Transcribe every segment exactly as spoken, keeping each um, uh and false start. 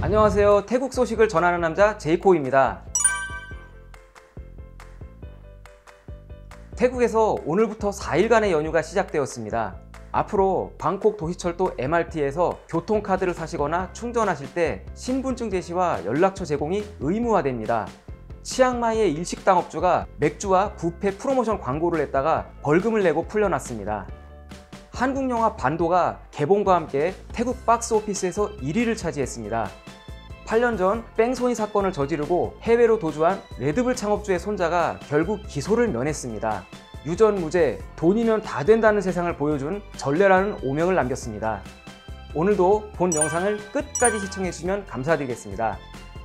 안녕하세요. 태국 소식을 전하는 남자 제이코입니다. 태국에서 오늘부터 사 일간의 연휴가 시작되었습니다. 앞으로 방콕 도시철도 엠알티에서 교통카드를 사시거나 충전하실 때 신분증 제시와 연락처 제공이 의무화됩니다. 치앙마이의 일식당 업주가 맥주와 뷔페 프로모션 광고를 냈다가 벌금을 내고 풀려났습니다. 한국 영화 반도가 개봉과 함께 태국 박스오피스에서 일 위를 차지했습니다. 팔 년 전 뺑소니 사건을 저지르고 해외로 도주한 레드불 창업주의 손자가 결국 기소를 면했습니다. 유전무죄, 돈이면 다 된다는 세상을 보여준 전례라는 오명을 남겼습니다. 오늘도 본 영상을 끝까지 시청해주시면 감사드리겠습니다.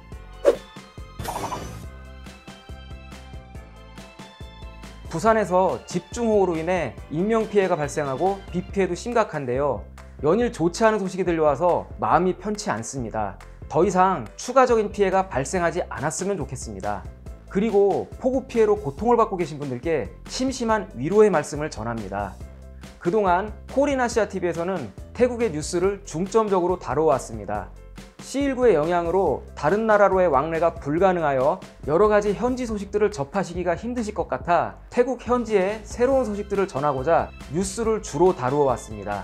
부산에서 집중호우로 인해 인명피해가 발생하고 비피해도 심각한데요. 연일 좋지 않은 소식이 들려와서 마음이 편치 않습니다. 더 이상 추가적인 피해가 발생하지 않았으면 좋겠습니다. 그리고 폭우 피해로 고통을 받고 계신 분들께 심심한 위로의 말씀을 전합니다. 그동안 코리나시아티비에서는 태국의 뉴스를 중점적으로 다뤄왔습니다. 씨 일구의 영향으로 다른 나라로의 왕래가 불가능하여 여러가지 현지 소식들을 접하시기가 힘드실 것 같아 태국 현지의 새로운 소식들을 전하고자 뉴스를 주로 다루어 왔습니다.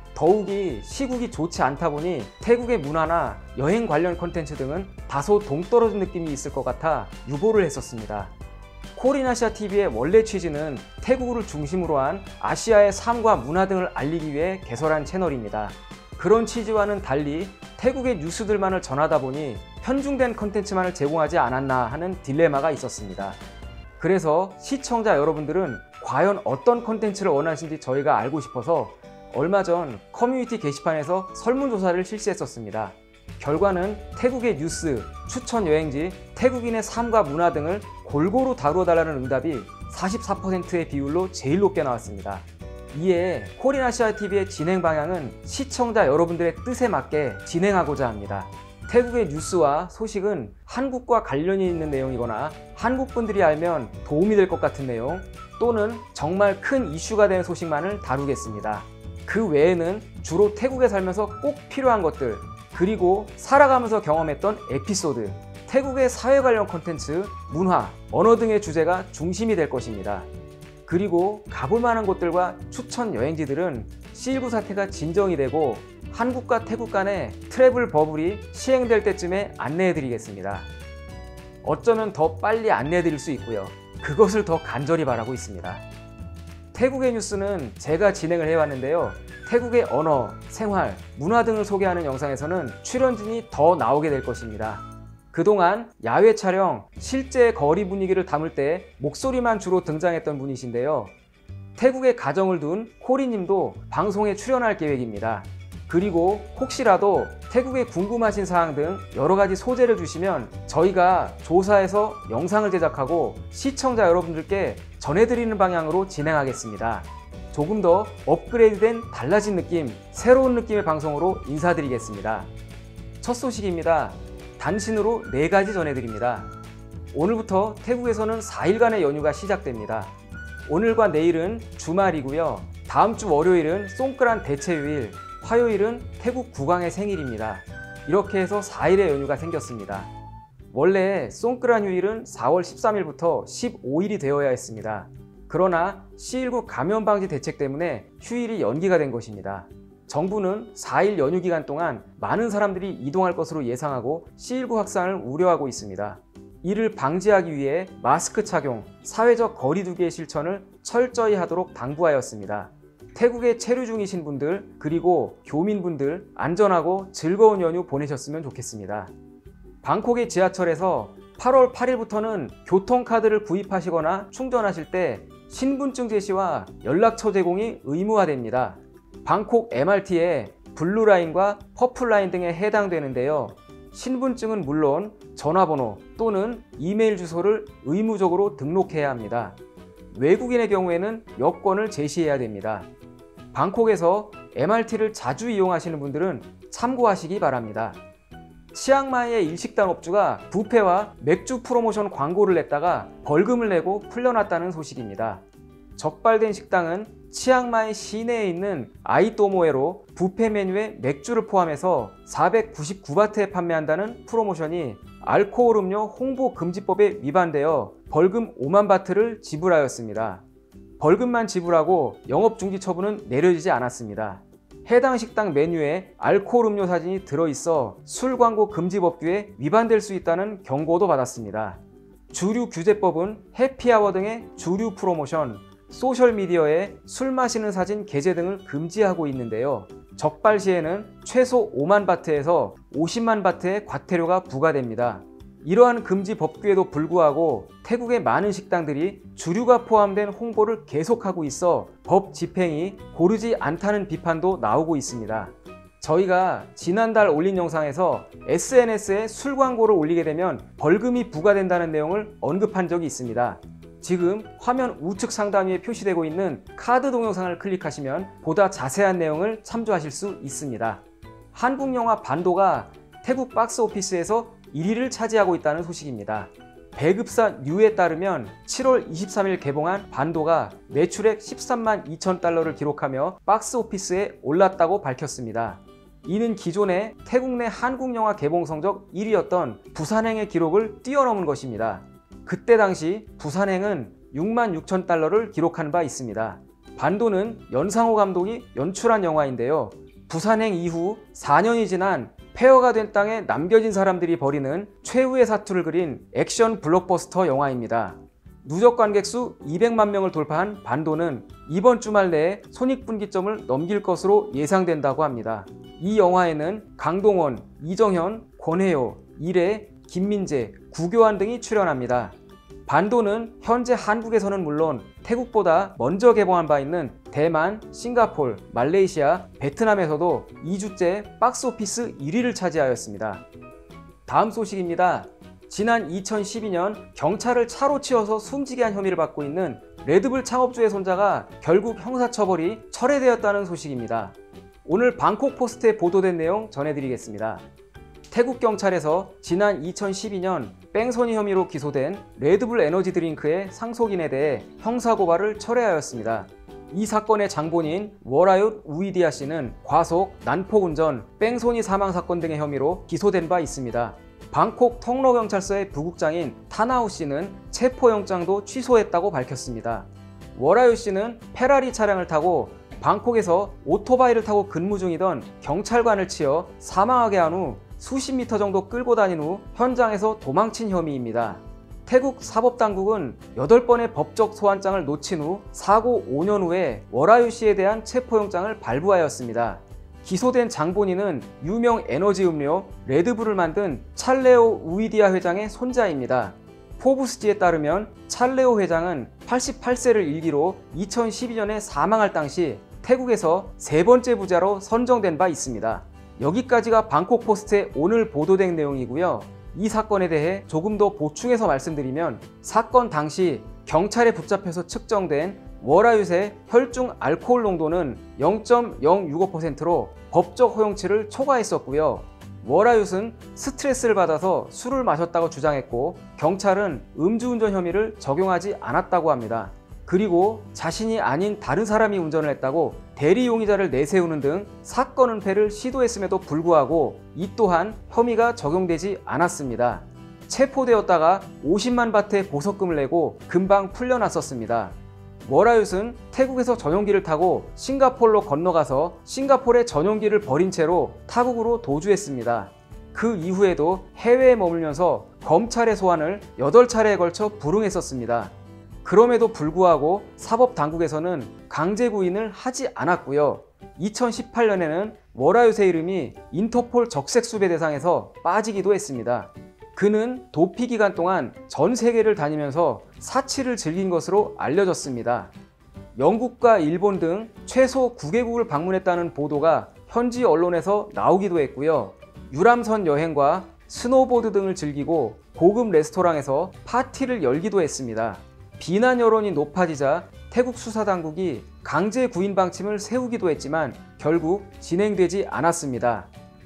더욱이 시국이 좋지 않다 보니 태국의 문화나 여행 관련 콘텐츠 등은 다소 동떨어진 느낌이 있을 것 같아 유보를 했었습니다. 코리나시아티비의 원래 취지는 태국을 중심으로 한 아시아의 삶과 문화 등을 알리기 위해 개설한 채널입니다. 그런 취지와는 달리 태국의 뉴스들만을 전하다 보니 편중된 콘텐츠만을 제공하지 않았나 하는 딜레마가 있었습니다. 그래서 시청자 여러분들은 과연 어떤 콘텐츠를 원하시는지 저희가 알고 싶어서 얼마 전 커뮤니티 게시판에서 설문조사를 실시했었습니다. 결과는 태국의 뉴스, 추천 여행지, 태국인의 삶과 문화 등을 골고루 다루어 달라는 응답이 사십사 퍼센트의 비율로 제일 높게 나왔습니다. 이에 코리나시아티비의 진행 방향은 시청자 여러분들의 뜻에 맞게 진행하고자 합니다. 태국의 뉴스와 소식은 한국과 관련이 있는 내용이거나 한국분들이 알면 도움이 될 것 같은 내용 또는 정말 큰 이슈가 되는 소식만을 다루겠습니다. 그 외에는 주로 태국에 살면서 꼭 필요한 것들, 그리고 살아가면서 경험했던 에피소드, 태국의 사회 관련 콘텐츠, 문화, 언어 등의 주제가 중심이 될 것입니다. 그리고 가볼 만한 곳들과 추천 여행지들은 씨 일구 사태가 진정이 되고 한국과 태국 간의 트래블 버블이 시행될 때쯤에 안내해 드리겠습니다. 어쩌면 더 빨리 안내해 드릴 수 있고요. 그것을 더 간절히 바라고 있습니다. 태국의 뉴스는 제가 진행을 해왔는데요. 태국의 언어, 생활, 문화 등을 소개하는 영상에서는 출연진이 더 나오게 될 것입니다. 그동안 야외 촬영, 실제 거리 분위기를 담을 때 목소리만 주로 등장했던 분이신데요. 태국에 가정을 둔 코리님도 방송에 출연할 계획입니다. 그리고 혹시라도 태국에 궁금하신 사항 등 여러가지 소재를 주시면 저희가 조사해서 영상을 제작하고 시청자 여러분들께 전해드리는 방향으로 진행하겠습니다. 조금 더 업그레이드된 달라진 느낌, 새로운 느낌의 방송으로 인사드리겠습니다. 첫 소식입니다. 단신으로 네 가지 전해드립니다. 오늘부터 태국에서는 사 일간의 연휴가 시작됩니다. 오늘과 내일은 주말이고요. 다음 주 월요일은 송크란 대체휴일, 화요일은 태국 국왕의 생일입니다. 이렇게 해서 사 일의 연휴가 생겼습니다. 원래 송크란 휴일은 사월 십삼일부터 십오일이 되어야 했습니다. 그러나 씨 일구 감염 방지 대책 때문에 휴일이 연기가 된 것입니다. 정부는 사 일 연휴 기간 동안 많은 사람들이 이동할 것으로 예상하고 씨 일구 확산을 우려하고 있습니다. 이를 방지하기 위해 마스크 착용, 사회적 거리 두기의 실천을 철저히 하도록 당부하였습니다. 태국에 체류 중이신 분들 그리고 교민분들 안전하고 즐거운 연휴 보내셨으면 좋겠습니다. 방콕의 지하철에서 팔월 팔일부터는 교통카드를 구입하시거나 충전하실 때 신분증 제시와 연락처 제공이 의무화됩니다. 방콕 엠알티에 블루라인과 퍼플라인 등에 해당되는데요. 신분증은 물론 전화번호 또는 이메일 주소를 의무적으로 등록해야 합니다. 외국인의 경우에는 여권을 제시해야 됩니다. 방콕에서 엠알티를 자주 이용하시는 분들은 참고하시기 바랍니다. 치앙마이의 일식당 업주가 뷔페와 맥주 프로모션 광고를 냈다가 벌금을 내고 풀려났다는 소식입니다. 적발된 식당은 치앙마이 시내에 있는 아이또모에로 뷔페 메뉴에 맥주를 포함해서 사백구십구 바트에 판매한다는 프로모션이 알코올 음료 홍보 금지법에 위반되어 벌금 오만 바트를 지불하였습니다. 벌금만 지불하고 영업 중지 처분은 내려지지 않았습니다. 해당 식당 메뉴에 알코올 음료 사진이 들어있어 술 광고 금지 법규에 위반될 수 있다는 경고도 받았습니다. 주류 규제법은 해피아워 등의 주류 프로모션, 소셜미디어에 술 마시는 사진 게재 등을 금지하고 있는데요. 적발 시에는 최소 오만 바트에서 오십만 바트의 과태료가 부과됩니다. 이러한 금지 법규에도 불구하고 태국의 많은 식당들이 주류가 포함된 홍보를 계속하고 있어 법 집행이 고르지 않다는 비판도 나오고 있습니다. 저희가 지난달 올린 영상에서 에스엔에스에 술 광고를 올리게 되면 벌금이 부과된다는 내용을 언급한 적이 있습니다. 지금 화면 우측 상단 위에 표시되고 있는 카드 동영상을 클릭하시면 보다 자세한 내용을 참조하실 수 있습니다. 한국 영화 반도가 태국 박스오피스에서 일 위를 차지하고 있다는 소식입니다. 배급사 뉴에 따르면 칠월 이십삼일 개봉한 반도가 매출액 십삼만 이천 달러를 기록하며 박스오피스에 올랐다고 밝혔습니다. 이는 기존의 태국 내 한국 영화 개봉 성적 일 위였던 부산행의 기록을 뛰어넘은 것입니다. 그때 당시 부산행은 육만 육천 달러를 기록한 바 있습니다. 반도는 연상호 감독이 연출한 영화인데요. 부산행 이후 사 년이 지난 폐허가 된 땅에 남겨진 사람들이 벌이는 최후의 사투를 그린 액션 블록버스터 영화입니다. 누적 관객 수 이백만 명을 돌파한 반도는 이번 주말 내에 손익분기점을 넘길 것으로 예상된다고 합니다. 이 영화에는 강동원, 이정현, 권혜요, 이래, 김민재, 구교환 등이 출연합니다. 반도는 현재 한국에서는 물론 태국보다 먼저 개봉한 바 있는 대만, 싱가폴, 말레이시아, 베트남에서도 이 주째 박스오피스 일 위를 차지하였습니다. 다음 소식입니다. 지난 이천십이 년 경찰을 차로 치어서 숨지게 한 혐의를 받고 있는 레드불 창업주의 손자가 결국 형사처벌이 철회되었다는 소식입니다. 오늘 방콕 포스트에 보도된 내용 전해드리겠습니다. 태국 경찰에서 지난 이천십이 년 뺑소니 혐의로 기소된 레드불 에너지 드링크의 상속인에 대해 형사고발을 철회하였습니다. 이 사건의 장본인 워라윳 우이디아 씨는 과속, 난폭운전, 뺑소니 사망 사건 등의 혐의로 기소된 바 있습니다. 방콕 통로경찰서의 부국장인 타나우 씨는 체포영장도 취소했다고 밝혔습니다. 워라윳 씨는 페라리 차량을 타고 방콕에서 오토바이를 타고 근무 중이던 경찰관을 치어 사망하게 한 후 수십 미터 정도 끌고 다닌 후 현장에서 도망친 혐의입니다. 태국 사법당국은 여덟 번의 법적 소환장을 놓친 후 사고 오 년 후에 워라윳 씨에 대한 체포영장을 발부하였습니다. 기소된 장본인은 유명 에너지 음료 레드불을 만든 찰레오 우이디아 회장의 손자입니다. 포브스지에 따르면 찰레오 회장은 팔십팔 세를 일기로 이천십이 년에 사망할 당시 태국에서 세 번째 부자로 선정된 바 있습니다. 여기까지가 방콕 포스트에 오늘 보도된 내용이고요. 이 사건에 대해 조금 더 보충해서 말씀드리면 사건 당시 경찰에 붙잡혀서 측정된 워라윳의 혈중 알코올 농도는 영 점 영육오 퍼센트로 법적 허용치를 초과했었고요. 워라윳은 스트레스를 받아서 술을 마셨다고 주장했고 경찰은 음주운전 혐의를 적용하지 않았다고 합니다. 그리고 자신이 아닌 다른 사람이 운전을 했다고 대리 용의자를 내세우는 등 사건 은폐를 시도했음에도 불구하고 이 또한 혐의가 적용되지 않았습니다. 체포되었다가 오십만 바트의 보석금을 내고 금방 풀려났었습니다. 워라윳은 태국에서 전용기를 타고 싱가폴로 건너가서 싱가폴에 전용기를 버린 채로 타국으로 도주했습니다. 그 이후에도 해외에 머물면서 검찰의 소환을 여덟 차례에 걸쳐 불응했었습니다. 그럼에도 불구하고 사법당국에서는 강제 구인을 하지 않았고요. 이천십팔 년에는 워라윳의 이름이 인터폴 적색수배 대상에서 빠지기도 했습니다. 그는 도피 기간 동안 전 세계를 다니면서 사치를 즐긴 것으로 알려졌습니다. 영국과 일본 등 최소 구 개국을 방문했다는 보도가 현지 언론에서 나오기도 했고요. 유람선 여행과 스노보드 등을 즐기고 고급 레스토랑에서 파티를 열기도 했습니다. 비난 여론이 높아지자 태국 수사당국이 강제 구인 방침을 세우기도 했지만 결국 진행되지 않았습니다.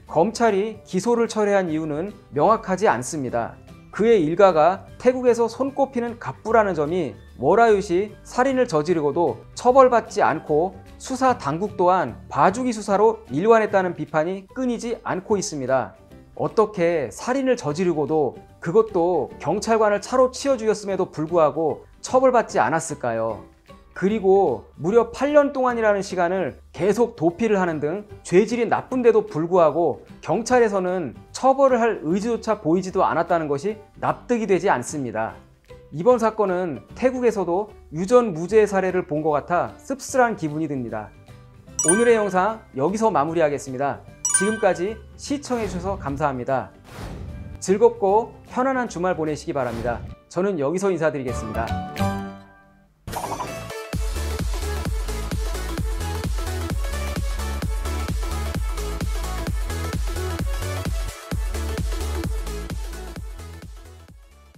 검찰이 기소를 철회한 이유는 명확하지 않습니다. 그의 일가가 태국에서 손꼽히는 갑부라는 점이 월화유시 살인을 저지르고도 처벌받지 않고 수사 당국 또한 봐주기 수사로 일관했다는 비판이 끊이지 않고 있습니다. 어떻게 살인을 저지르고도 그것도 경찰관을 차로 치어 죽였음에도 불구하고 처벌받지 않았을까요? 그리고 무려 팔 년 동안이라는 시간을 계속 도피를 하는 등 죄질이 나쁜데도 불구하고 경찰에서는 처벌을 할 의지조차 보이지도 않았다는 것이 납득이 되지 않습니다. 이번 사건은 태국에서도 유전 무죄 사례를 본 것 같아 씁쓸한 기분이 듭니다. 오늘의 영상 여기서 마무리하겠습니다. 지금까지 시청해주셔서 감사합니다. 즐겁고 편안한 주말 보내시기 바랍니다. 저는 여기서 인사드리겠습니다.